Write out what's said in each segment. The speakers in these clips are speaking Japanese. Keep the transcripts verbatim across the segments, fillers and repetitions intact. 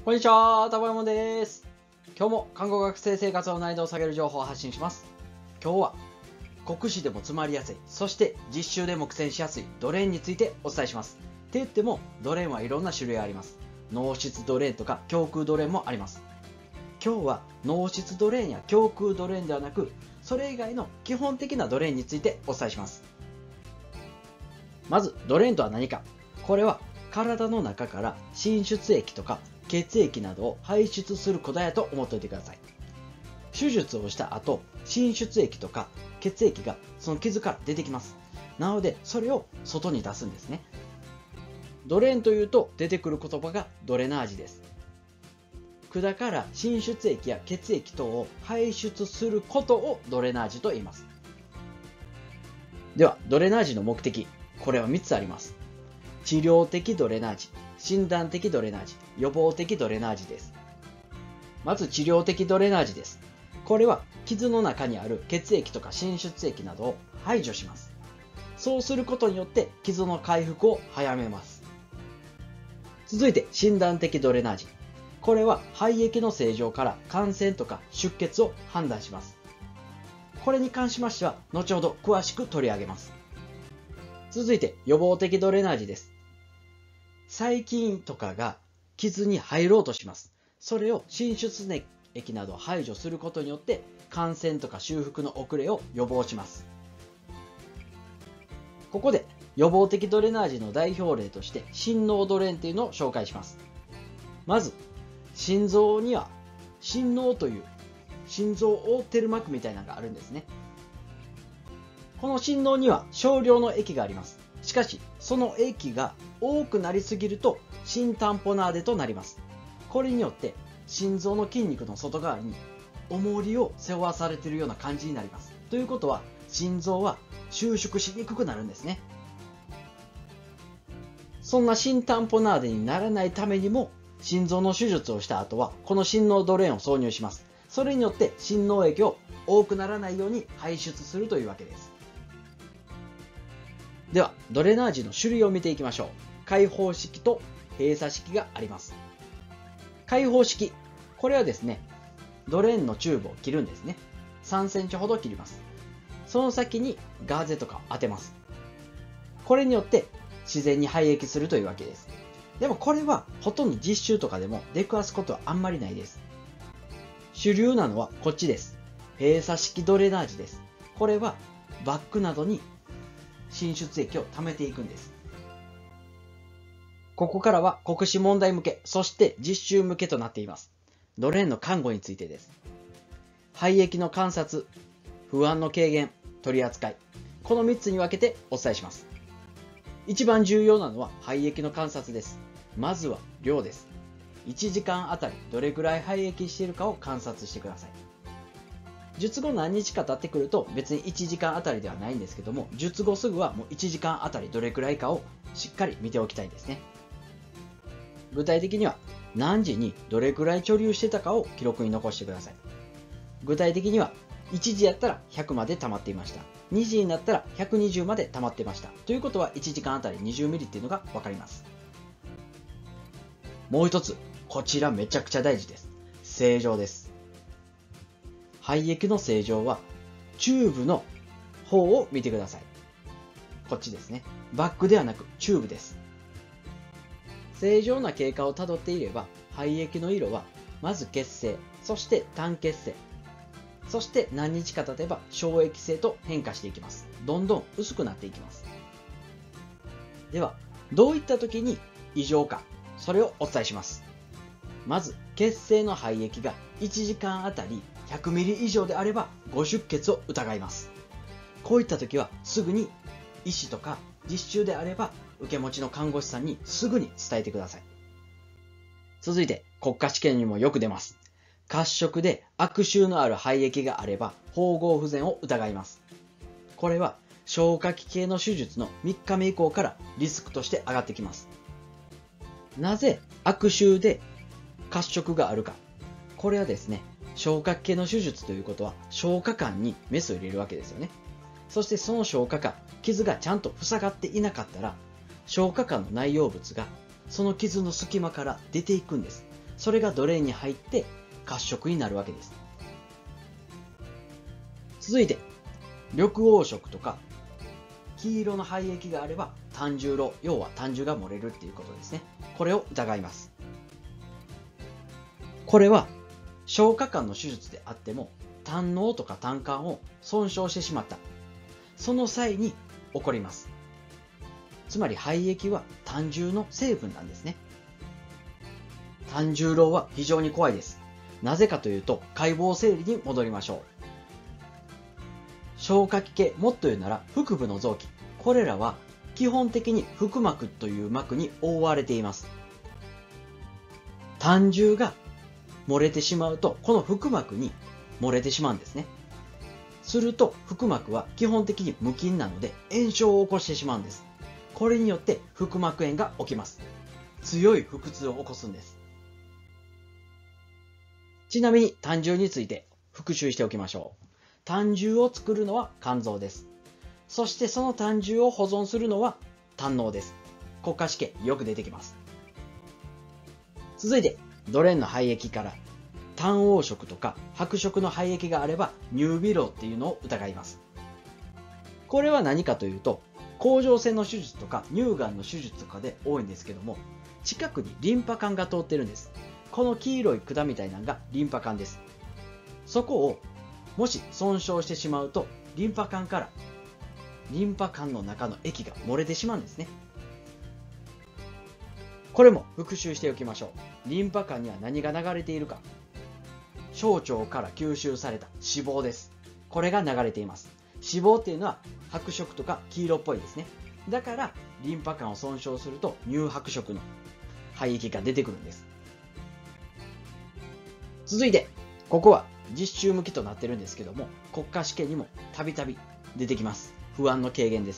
こんにちは、たばやもです。今日も看護学生生活の難易度を下げる情報を発信します。今日は国試でも詰まりやすい、そして実習でも苦戦しやすいドレーンについてお伝えします。って言ってもドレーンはいろんな種類があります。脳室ドレーンとか胸腔ドレーンもあります。今日は脳室ドレーンや胸腔ドレーンではなく、それ以外の基本的なドレーンについてお伝えします。まずドレーンとは何か。これは体の中から滲出液とか血液などを排出する管やと思っておいてください。手術をした後、滲出液とか血液がその傷から出てきます。なのでそれを外に出すんですね。ドレーンというと出てくる言葉がドレナージです。管から滲出液や血液等を排出することをドレナージと言います。ではドレナージの目的、これはみっつあります。治療的ドレナージ、診断的ドレナージ、予防的ドレナージです。まず治療的ドレナージです。これは傷の中にある血液とか滲出液などを排除します。そうすることによって傷の回復を早めます。続いて診断的ドレナージ。これは肺液の正常から感染とか出血を判断します。これに関しましては後ほど詳しく取り上げます。続いて予防的ドレナージです。細菌とかが傷に入ろうとします。それを滲出液などを排除することによって感染とか修復の遅れを予防します。ここで予防的ドレナージの代表例として心脳ドレーンというのを紹介します。まず心臓には心嚢という心臓を覆っている膜みたいなのがあるんですね。この心嚢には少量の液があります。しかしその液が多くなりすぎると心タンポナーデとなります。これによって心臓の筋肉の外側に重りを背負わされているような感じになります。ということは心臓は収縮しにくくなるんですね。そんな心タンポナーデにならないためにも心臓の手術をした後はこの心嚢ドレーンを挿入します。それによって心嚢液を多くならないように排出するというわけです。ではドレナージの種類を見ていきましょう。開放式と閉鎖式があります。開放式、これはですね、ドレーンのチューブを切るんですね。さんセンチほど切ります。その先にガーゼとかを当てます。これによって自然に排液するというわけです。でもこれはほとんど実習とかでも出くわすことはあんまりないです。主流なのはこっちです。閉鎖式ドレナージです。これはバッグなどに滲出液を溜めていくんです。ここからは国試問題向け、そして実習向けとなっています。ドレーンの看護についてです。肺液の観察、不安の軽減、取り扱い。このみっつに分けてお伝えします。一番重要なのは肺液の観察です。まずは量です。いちじかんあたりどれくらい肺液しているかを観察してください。術後何日か経ってくると別にいちじかんあたりではないんですけども、術後すぐはもういちじかんあたりどれくらいかをしっかり見ておきたいですね。具体的には何時にどれくらい貯留してたかを記録に残してください。具体的にはいちじやったらひゃくまで溜まっていました。にじになったらひゃくにじゅうまで溜まっていました。ということはいちじかんあたりにじゅうミリっていうのがわかります。もう一つ、こちらめちゃくちゃ大事です。正常です。肺液の正常はチューブの方を見てください。こっちですね。バッグではなくチューブです。正常な経過をたどっていれば肺液の色はまず血清、そして単血清、そして何日か経てば小液性と変化していきます。どんどん薄くなっていきます。ではどういった時に異常か、それをお伝えします。まず血清の肺液がいちじかんあたりひゃくミリ以上であれば誤出血を疑います。こういった時はすぐに医師とか実習であれば受け持ちの看護師さんにすぐに伝えてください。続いて国家試験にもよく出ます。褐色で悪臭のある肺液があれば縫合不全を疑います。これは消化器系の手術のみっかめ以降からリスクとして上がってきます。なぜ悪臭で褐色があるか。これはですね、消化器系の手術ということは消化管にメスを入れるわけですよね。そしてその消化管、傷がちゃんと塞がっていなかったら消化管の内容物がその傷の隙間から出ていくんです。 それがドレーンに入って褐色になるわけです。続いて緑黄色とか黄色の廃液があれば胆汁漏、要は胆汁が漏れるっていうことですね。これを疑います。これは消化管の手術であっても胆のうとか胆管を損傷してしまった、その際に起こります。つまり廃液は胆汁の成分なんですね。胆汁漏は非常に怖いです。なぜかというと解剖整理に戻りましょう。消化器系、もっと言うなら腹部の臓器、これらは基本的に腹膜という膜に覆われています。胆汁が漏れてしまうとこの腹膜に漏れてしまうんですね。すると腹膜は基本的に無菌なので炎症を起こしてしまうんです。これによって腹膜炎が起きます。強い腹痛を起こすんです。ちなみに胆汁について復習しておきましょう。胆汁を作るのは肝臓です。そしてその胆汁を保存するのは胆のうです。国家試験よく出てきます。続いてドレーンの廃液から胆黄色とか白色の廃液があれば乳微漏っていうのを疑います。これは何かというと甲状腺の手術とか乳がんの手術とかで多いんですけども、近くにリンパ管が通ってるんです。この黄色い管みたいなのがリンパ管です。そこをもし損傷してしまうとリンパ管からリンパ管の中の液が漏れてしまうんですね。これも復習しておきましょう。リンパ管には何が流れているか。小腸から吸収された脂肪です。これが流れています。脂肪っていうのは白色とか黄色っぽいですね。だからリンパ管を損傷すると乳白色の廃液が出てくるんです。続いてここは実習向きとなってるんですけども、国家試験にもたびたび出てきます。不安の軽減です。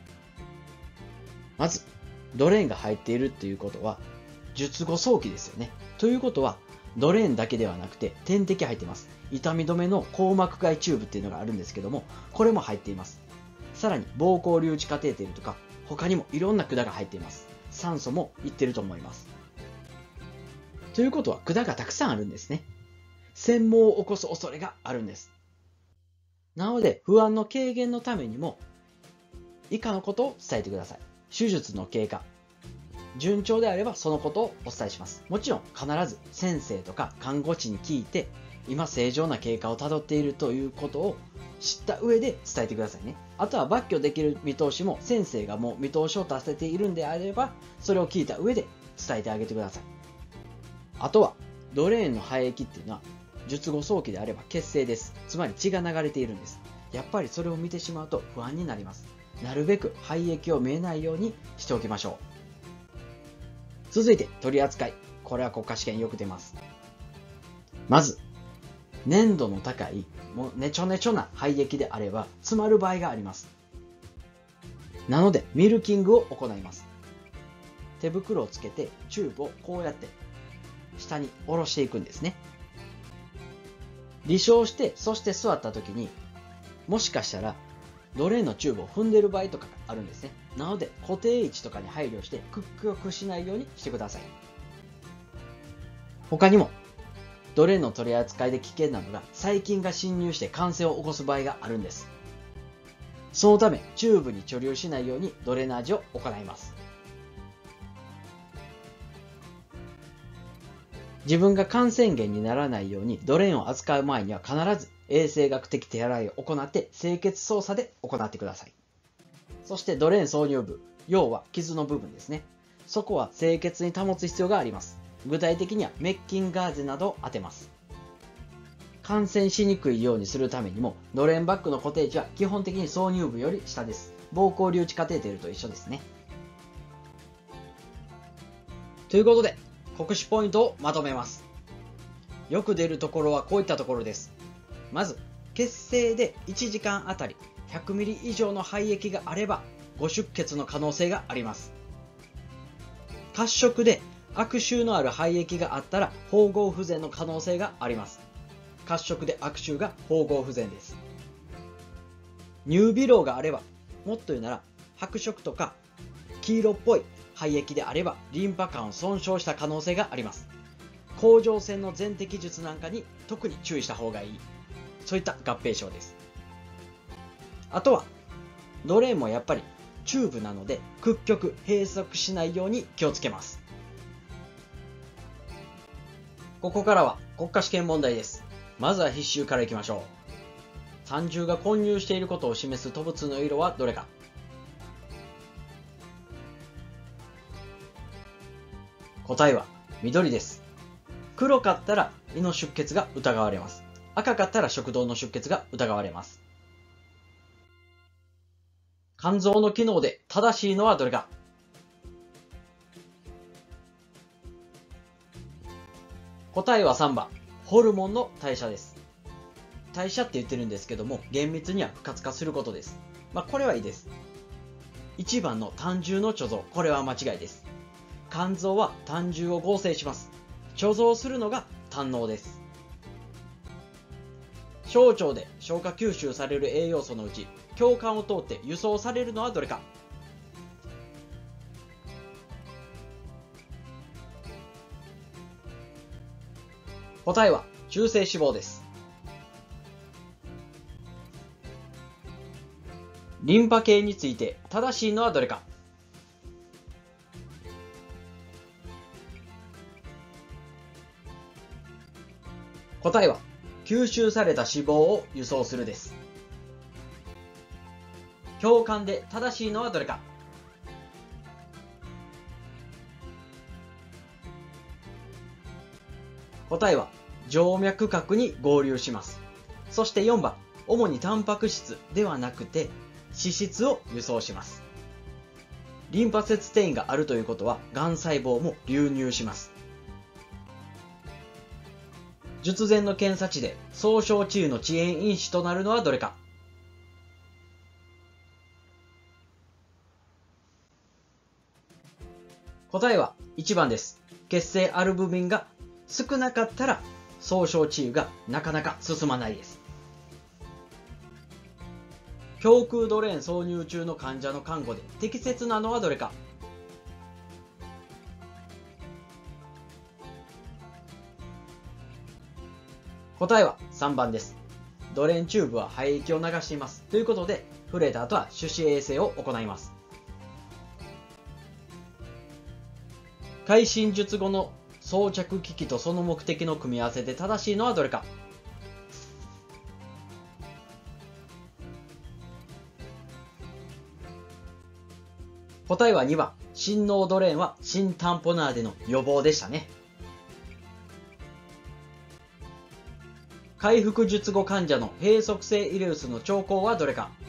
まずドレーンが入っているっていうことは術後早期ですよね。ということはドレーンだけではなくて点滴入っています。痛み止めの硬膜外チューブっていうのがあるんですけども、これも入っています。さらに膀胱留置カテーテルとか他にもいろんな管が入っています。酸素もいってると思います。ということは管がたくさんあるんですね。縵毛を起こす恐れがあるんです。なので不安の軽減のためにも以下のことを伝えてください。手術の経過、順調であればそのことをお伝えします。もちろん必ず先生とか看護師に聞いて今正常な経過をたどっているということを知った上で伝えてくださいね。あとは抜去できる見通しも先生がもう見通しを立てているんであればそれを聞いた上で伝えてあげてください。あとはドレーンの廃液っていうのは術後早期であれば血清です。つまり血が流れているんです。やっぱりそれを見てしまうと不安になります。なるべく廃液を見えないようにしておきましょう。続いて取り扱い。これは国家試験よく出ます。まず粘度の高いもうネチョネチョな廃液であれば詰まる場合があります。なのでミルキングを行います。手袋をつけてチューブをこうやって下に下ろしていくんですね。離床してそして座った時にもしかしたらドレーンのチューブを踏んでる場合とかがあるんですね。なので固定位置とかに配慮して屈曲しないようにしてください。他にもドレーンの取り扱いで危険なのが細菌が侵入して感染を起こす場合があるんです。そのためチューブに貯留しないようにドレナージを行います。自分が感染源にならないようにドレーンを扱う前には必ず衛生学的手洗いを行って清潔操作で行ってください。そしてドレーン挿入部、要は傷の部分ですね。そこは清潔に保つ必要があります。具体的には滅菌ガーゼなどを当てます。感染しにくいようにするためにもドレーンバッグの固定値は基本的に挿入部より下です。膀胱留置カテーテルと一緒ですね。ということで国試ポイントをまとめます。よく出るところはこういったところです。まず血清でいちじかんあたり ひゃくミリ 以上の廃液があれば誤出血の可能性があります。褐色で悪臭のある廃液があったら縫合不全の可能性があります。褐色で悪臭が縫合不全です。乳微漏があれば、もっと言うなら白色とか黄色っぽい廃液であればリンパ管を損傷した可能性があります。 甲状腺の全摘術なんかに特に注意した方がいい、そういった合併症です。あとはドレーンもやっぱりチューブなので屈曲閉塞しないように気をつけます。ここからは国家試験問題です。まずは必修からいきましょう。胆汁が混入していることを示す吐物の色はどれか。答えは緑です。黒かったら胃の出血が疑われます。赤かったら食道の出血が疑われます。肝臓の機能で正しいのはどれか。答えはさんばん、ホルモンの代謝です。代謝って言ってるんですけども、厳密には不活化することです。まあこれはいいです。いちばんの胆汁の貯蔵、これは間違いです。肝臓は胆汁を合成します。貯蔵するのが胆のうです。小腸で消化吸収される栄養素のうち、共感を通って輸送されるのはどれか。答えは中性脂肪です。リンパ系について正しいのはどれか。答えは吸収された脂肪を輸送するです。共感で正しいのはどれか。答えは静脈核に合流します。そしてよんばん、主にタンパク質ではなくて脂質を輸送します。リンパ節転移があるということは、がん細胞も流入します。術前の検査値で総小治癒の遅延因子となるのはどれか。答えはいちばんです。血清アルブミンが少なかったら総小治癒がなかなか進まないです。胸腔ドレーン挿入中の患者の看護で適切なのはどれか。答えはさんばんです。ドレーンチューブは肺液を流しています。ということで、触れた後は手指衛生を行います。開心術後の装着機器とその目的の組み合わせで正しいのはどれか。答えはにばん、心嚢ドレーンは心タンポナーデの予防でしたね。回復術後患者の閉塞性イレウスの兆候はどれか。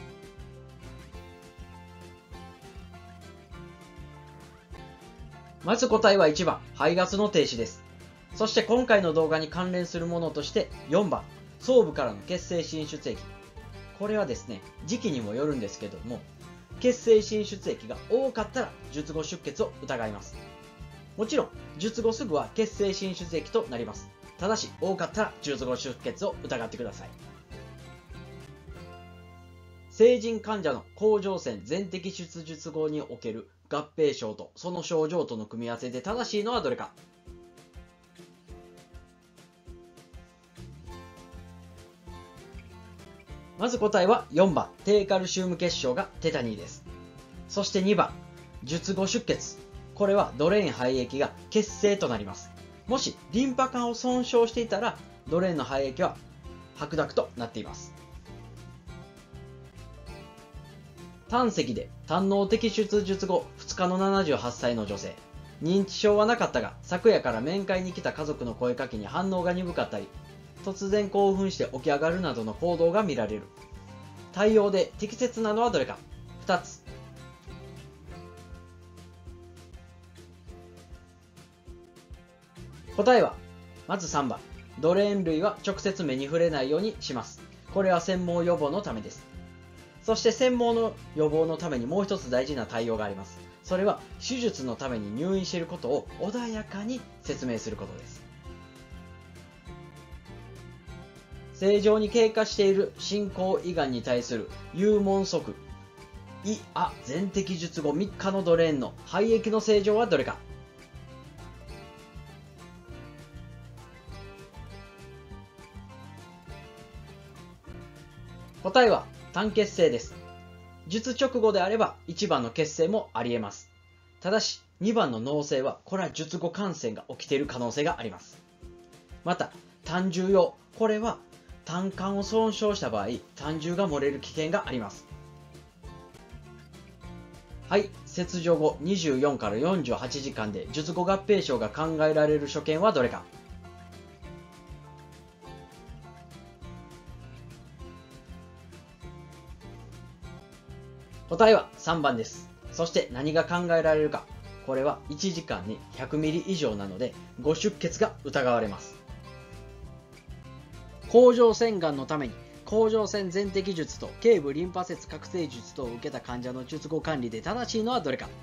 まず答えはいちばん、排ガスの停止です。そして今回の動画に関連するものとしてよんばん、装部からの血清浸出液。これはですね、時期にもよるんですけども、血清浸出液が多かったら術後出血を疑います。もちろん術後すぐは血清浸出液となります。ただし多かったら術後出血を疑ってください。成人患者の甲状腺全摘出術後における合併症とその症状との組み合わせで正しいのはどれか。まず答えはよんばん、低カルシウム結晶がテタニーです。そしてにばん、術後出血。これはドレーン肺液が血清となります。もしリンパ管を損傷していたらドレーンの肺液は白濁となっています。胆石で胆のう摘出術後ふつかのななじゅうはっさいの女性。認知症はなかったが昨夜から面会に来た家族の声かけに反応が鈍かったり、突然興奮して起き上がるなどの行動が見られる。対応で適切なのはどれか。ふたつ。答えはまずさんばん、ドレーン類は直接目に触れないようにします。これは繊毛予防のためです。そして繊毛の予防のためにもう一つ大事な対応があります。それは手術のために入院していることを穏やかに説明することです。正常に経過している進行胃がんに対する幽門側胃亜全摘術後みっかのドレーンの肺液の正常はどれか。 答えは単血性です。術直後であればいちばんの血性もあり得ます。ただしにばんの脳性はこれは術後感染が起きている可能性があります。また胆汁用、これは胆管を損傷した場合胆汁が漏れる危険があります。はい、切除後にじゅうよんからよんじゅうはちじかんで術後合併症が考えられる所見はどれか。答えはさんばんです。そして何が考えられるか。これはいちじかんにひゃくミリ以上なので誤出血が疑われます。甲状腺がんのために甲状腺全摘術と頸部リンパ節覚醒術等を受けた患者の術後管理で正しいのはどれか。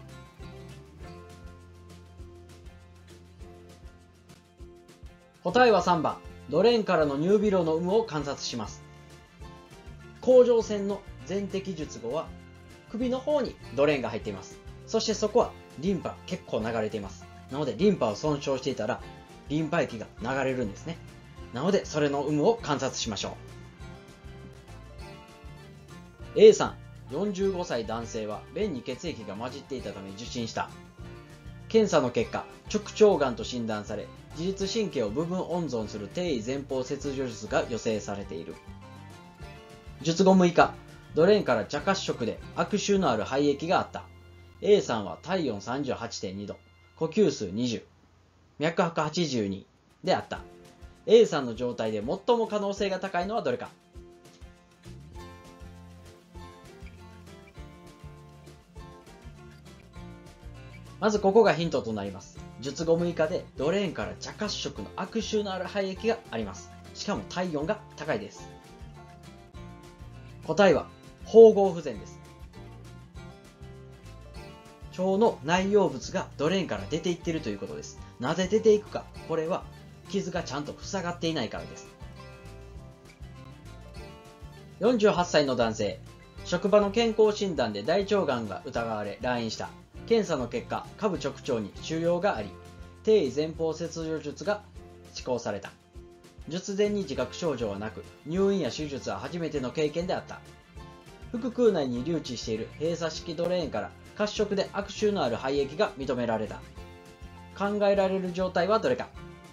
答えはさんばん、ドレーンからのニュービロの有無を観察します。甲状腺の全摘術後は首の方にドレーンが入っています。そしてそこはリンパ結構流れています。なのでリンパを損傷していたらリンパ液が流れるんですね。なのでそれの有無を観察しましょう。 A さん、よんじゅうごさい男性は便に血液が混じっていたため受診した。検査の結果直腸がんと診断され、自律神経を部分温存する低位前方切除術が予定されている。術後むいか、ドレーンから茶褐色で悪臭のある肺液があった。 A さんは体温 さんじゅうはちてんに 度、呼吸数にじゅう、脈拍はちじゅうにであった。 A さんの状態で最も可能性が高いのはどれか。まずここがヒントとなります。術後むいかでドレーンから茶褐色の悪臭のある肺液があります。しかも体温が高いです。答えは縫合不全です。腸の内容物がドレーンから出ていっているということです。なぜ出ていくか、これは傷がちゃんと塞がっていないからです。よんじゅうはっさいの男性、職場の健康診断で大腸がんが疑われ来院した。検査の結果、下部直腸に腫瘍があり、低位前方切除術が施行された。術前に自覚症状はなく、入院や手術は初めての経験であった。腹腔内に留置している閉鎖式ドレーンから褐色で悪臭のある肺液が認められた。考えられる状態はどれか。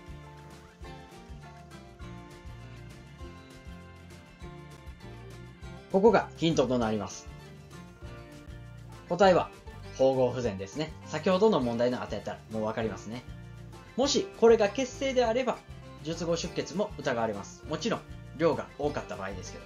ここがヒントとなります。答えは縫合不全ですね。先ほどの問題の後やったらもう分かりますね。もしこれが血清であれば術後出血も疑われます。もちろん量が多かった場合ですけど。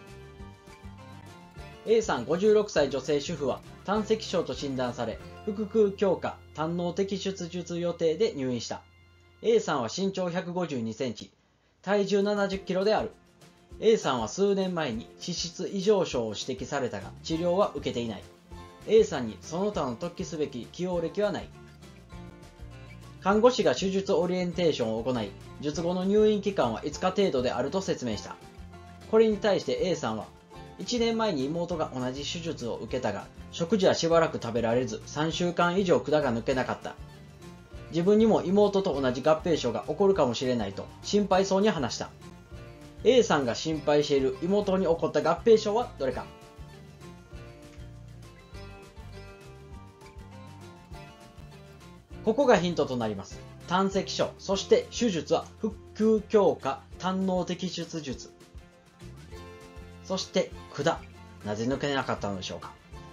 A さん、ごじゅうろくさい女性主婦は胆石症と診断され、腹腔強化胆の摘出術予定で入院した。 A さんは身長ひゃくごじゅうにセンチ、体重ななじゅっキロである。 A さんは数年前に脂質異常症を指摘されたが治療は受けていない。 A さんにその他の突起すべき起用歴はない。看護師が手術オリエンテーションを行い、術後の入院期間はいつか程度であると説明した。これに対して A さんは、いちねんまえに妹が同じ手術を受けたが、食事はしばらく食べられずさんしゅうかん以上管が抜けなかった。自分にも妹と同じ合併症が起こるかもしれないと心配そうに話した。 A さんが心配している妹に起こった合併症はどれか。ここがヒントとなります。胆石症、そして手術は腹腔強化胆の摘出術。そして管、なぜ抜けなかったのでしょうか。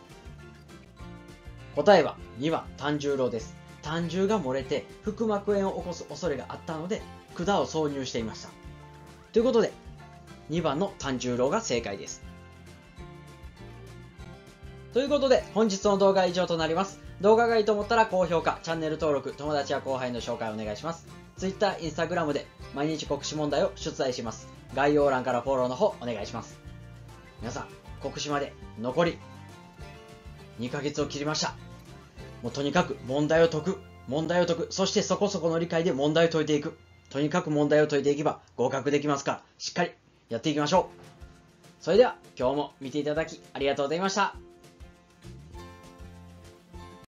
答えはにばん、胆汁漏です。胆汁が漏れて腹膜炎を起こす恐れがあったので管を挿入していました。ということでにばんの胆汁漏が正解です。ということで本日の動画は以上となります。動画がいいと思ったら高評価、チャンネル登録、友達や後輩の紹介をお願いします。Twitter、Instagram で毎日国試問題を出題します。概要欄からフォローの方お願いします。皆さん、国試まで残りにかげつを切りました。もうとにかく問題を解く、問題を解く、そしてそこそこの理解で問題を解いていく。とにかく問題を解いていけば合格できますから、しっかりやっていきましょう。それでは今日も見ていただきありがとうございました。